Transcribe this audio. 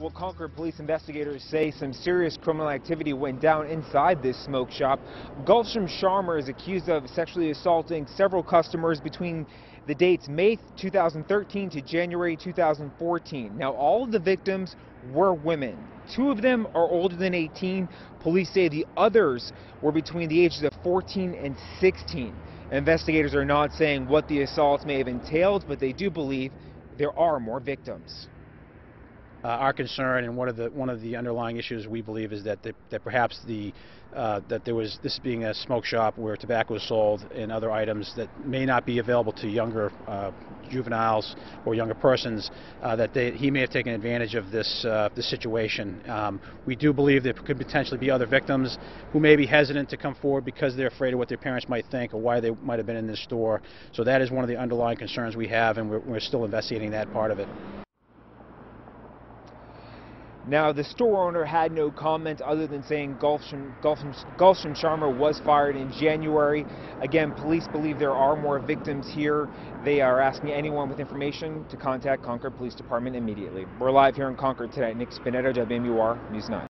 Well, Concord police investigators say some serious criminal activity went down inside this smoke shop. Gulfstream Sharma is accused of sexually assaulting several customers between the dates May 2013 to January 2014. Now, all of the victims were women. 2 of them are older than 18. Police say the others were between the ages of 14 and 16. Investigators are not saying what the assaults may have entailed, but they do believe there are more victims. Our concern and one of the underlying issues we believe is that perhaps that there was this being a smoke shop where tobacco is sold and other items that may not be available to younger juveniles or younger persons, he may have taken advantage of this situation. We do believe there could potentially be other victims who may be hesitant to come forward because they're afraid of what their parents might think or why they might have been in this store. So that is one of the underlying concerns we have, and we're still investigating that part of it. Now, the store owner had no comment other than saying Gulfstream Sharma was fired in January. Again, police believe there are more victims here. They are asking anyone with information to contact Concord Police Department immediately. We're live here in Concord today. Nick Spinetto, WMUR News 9.